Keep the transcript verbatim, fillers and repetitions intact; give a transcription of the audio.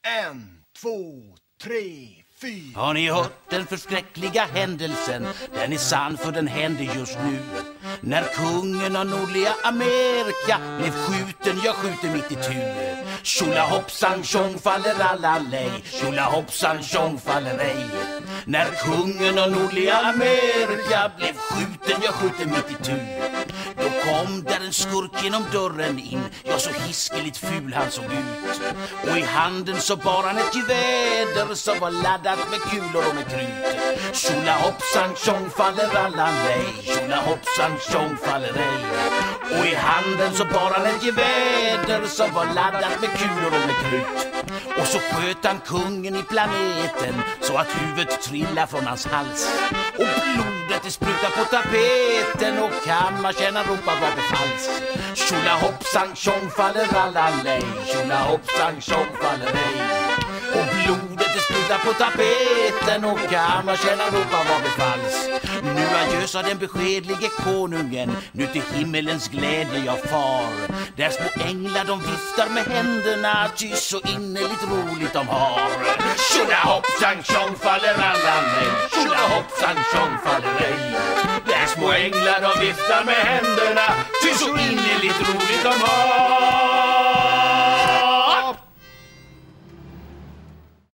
En, två, tre, fyra. Har ni hört den förskräckliga händelsen? Den är sann för den händer just nu. När kungen av nordliga Amerika blev skjuten, jag skjuter mitt i tu. Tjola hoppsan tjong faller alla lej, tjola hoppsan tjong faller ej. När kungen av nordliga Amerika blev skjuten, jag skjuter mitt i tu. Då kom där en skurk genom dörren in, jag så hiskeligt ful han såg ut. Och i handen så bar han ett geväder som var laddat med kulor och med krut. Tjola hoppsan tjong faller alla lej, tjola hoppsan tjong faller ej. Och i handen så bar han ett geväder som var laddat med kulor och med krut. Och så sköt han kungen i planeten så att huvudet trillade från hans hals. Och blodet det sprutar på tapeten och kammartjänaren ropar vad befalls. Tjola hoppsan tjong faller alla lej, tjola hoppsan tjong faller ej. Och blodet det sprutar på tapeten och kammartjänaren ropar vad befalls. Nu adjös av den beskedlige konungen, nu till himmelens glädje jag far. Där små änglar de viftar med händerna, ty så innerligt roligt de har. Tjola hoppsan tjong faller alla lej, tjola hoppsan tjong faller ej. Där små änglar de viftar med händerna, ty så innerligt roligt de har.